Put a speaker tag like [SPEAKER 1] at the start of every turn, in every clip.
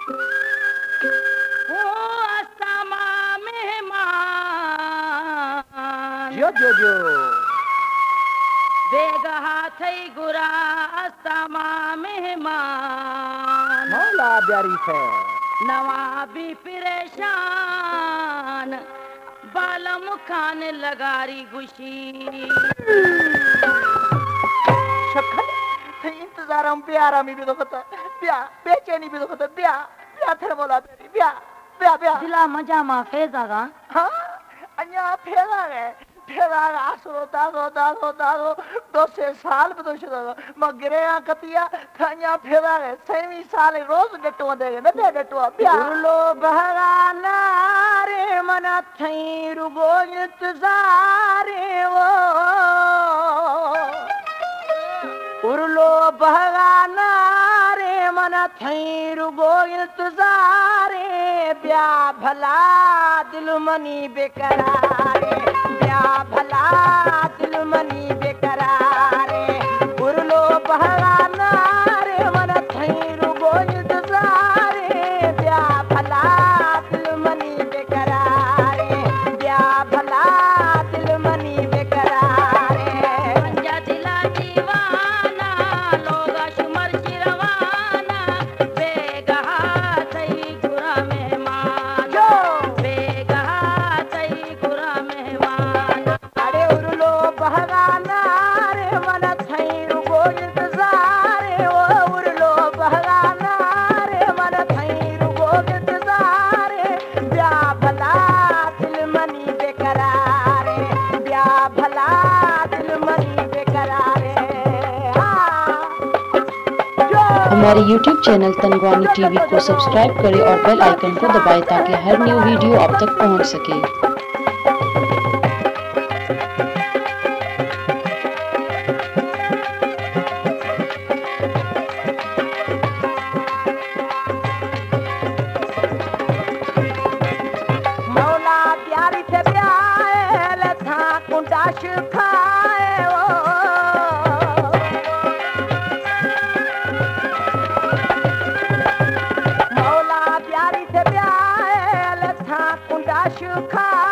[SPEAKER 1] ओ असामा मेहमान
[SPEAKER 2] जो जो जो
[SPEAKER 1] बेगहा थई गुरा असामा मेहमान
[SPEAKER 2] मौला प्यारी है
[SPEAKER 1] नवाबी परेशान बालम खान लगारी गुशी
[SPEAKER 2] शक्ल थे इंतजार हम प्यारा मी भी तो खता प्या बेचैनी भी तो खता प्या प्या थे मौला प्यारी प्या प्या प्या
[SPEAKER 1] दिला मजा मा फेजागा
[SPEAKER 2] हाँ अन्या फेरा है फेरा आसरो दादो दादो दादो 200 साल में तो शुरू मगरे कतिया अन्या फेरा है 6 साल रोज डटो देगे न दे डटो प्या
[SPEAKER 1] उरलो बहराना रे मन थई रुगो इंतजारे वो उरलो बहराना रे मन थई रुगो इंतजारे ब्या भला दिल मनी बेकरारे ब्या भला दिल मनी बेकरारे उरलो बहराना रे मन थई रुगो इंतजारे ब्या भला दिल मनी बेकरारे ब्या भला दिल मनी बेकरारे पंजा दिला दीवाना लोग शुमर की रवाना बेगहा थई गुरा मेहमान
[SPEAKER 2] जो
[SPEAKER 1] बेगहा थई गुरा मेहमान
[SPEAKER 2] अरे उरलो बहराना रे मन थई रुगो इंतजारे ओ उरलो बहराना रे मन थई रुगो इंतजारे ब्या भला दिल मनी बेकरारे ब्या भला दिल मनी बेकरारे हाँ जो
[SPEAKER 3] हमारे YouTube चैनल तनवानी टीवी को सब्सक्राइब करें और बेल आइकन को दबाएं ताकि हर न्यू वीडियो आप तक पहुंच सके।
[SPEAKER 1] मौला प्यारी से प्याल था कुंडाश खाए ओ मौला प्यारी से प्याल था कुंडाश खाए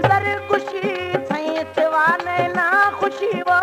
[SPEAKER 1] सिकंदर खुशी थई सिवा नैना खुशी वो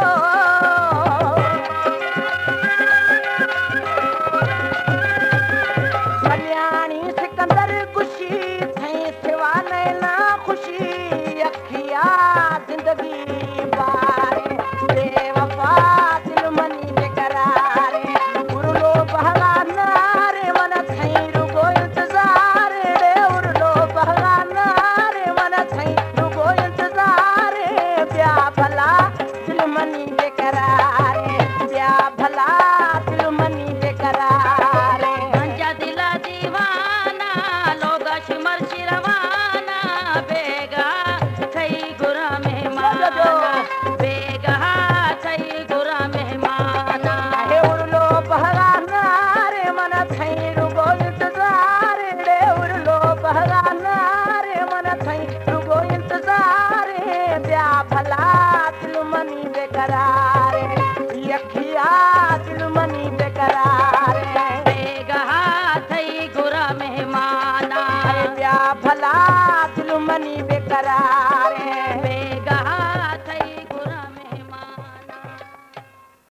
[SPEAKER 1] कल्याणी सिकंदर खुशी थई सिवा नैना खुशी अखिया जिंदगी बारे बेवफा दिल मनी बेकरार उरलो बहगाना रे मन थई रुगो इंतजार रे उरलो बहगाना रे मन थई रुगो इंतजार ब्या भला दिल मनी बेकरार ब्या भला दिल मनी बेकरार
[SPEAKER 4] पंजा दिला दीवाना लोग शिमर शिरवाना बेगा थई गुरा मेहमाना बेगा थई गुरा मेहमाना
[SPEAKER 1] हे उरलो बहगाना रे मन थई रुगो इंतजार रे उरलो बहगाना रे मन थई रुगो इंतजार ब्या भला दिल मनी बेकरार